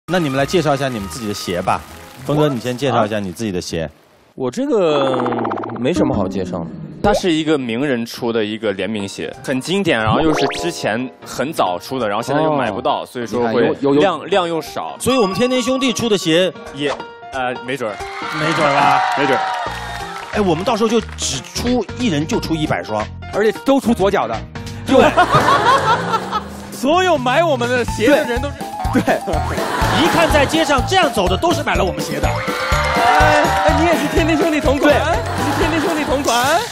那你们来介绍一下你们自己的鞋吧。峰哥，你先介绍一下你自己的鞋。 我这个没什么好介绍的。 它是一个名人出的一个联名鞋，很经典，然后又是之前很早出的，然后现在又买不到，所以说会量又少。 所以我们天天兄弟出的鞋也，没准儿， 没准儿吧， 没准儿。 哎，我们到时候就只出一人就出100双， 而且都出左脚的。 对， 所有买我们的鞋的人都是对， 一看在街上这样走的都是买了我们鞋的。 哎，你也是天天兄弟同款？你是天天兄弟同款？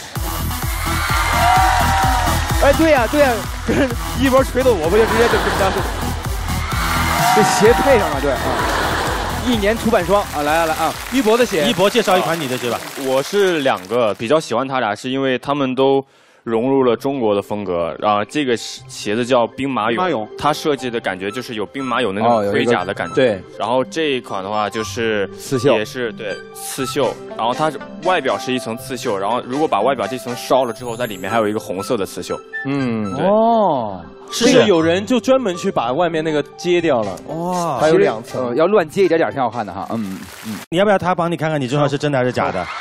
哎，对呀，跟一波锤的我不就直接就这么着，这鞋配上了，对啊，1年出半双啊，来啊，一博的鞋， 一博介绍一款你的鞋吧。 我是2个比较喜欢他俩，是因为他们都融入了中国的风格。然后这个鞋子叫兵马俑，它设计的感觉就是有兵马俑那种盔甲的感觉。 对。 然后这一款的话就是刺绣， 也是对刺绣。然后它外表是一层刺绣，然后如果把外表这层烧了之后，在里面还有一个红色的刺绣。 嗯， 对。 哦，这个有人就专门去把外面那个揭掉了。 哇， 还有2层， 要乱揭一点挺好看的哈。 你要不要他帮你看看你这双是真的还是假的？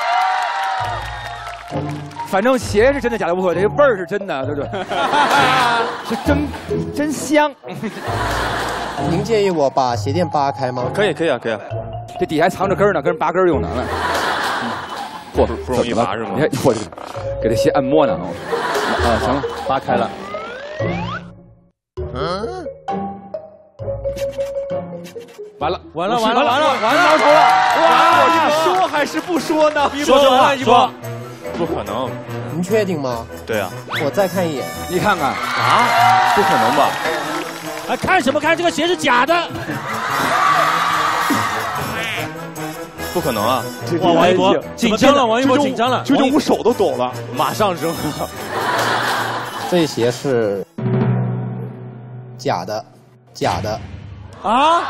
反正鞋是真的假的无所谓，这个味儿是真的，对不对？是真香。 您介意我把鞋垫扒开吗？ 可以啊。 这底下还藏着根儿呢，跟人拔根儿用呢。 不容易拔是吗？ 你看我给这鞋按摩呢。啊，行了，扒开了。完了， 拿出了！哇，我是说还是不说呢？ 说。 不可能。 您确定吗？ 对啊。 我再看一眼。 你看看啊？不可能吧？ 啊，看什么看？这个鞋是假的。 不可能啊！ 哇，王一博紧张了，王一博紧张了， 周正武手都抖了， 马上扔。 这鞋是假的。 啊？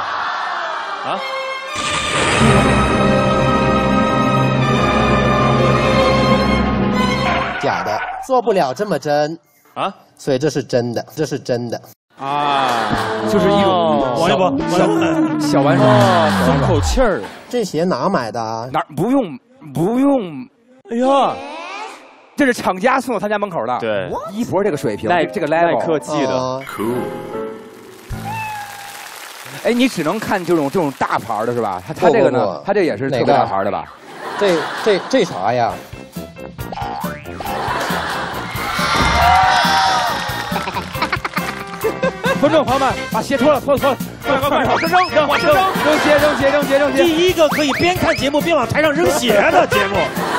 假的，做不了这么真啊， 所以这是真的。 啊，就是一种王一博小玩耍，松口气儿。 这鞋哪买的啊？ 哪不用？哎呀，这是厂家送到他家门口的。 对， 一博这个水平，这个 level， 耐克系的。 哎，你只能看这种大牌的是吧？他这个呢？他这也是特别大牌的吧？ 这啥呀？ 观众朋友们，把鞋脱了，快，往上扔鞋！ 第一个可以边看节目边往台上扔鞋的节目。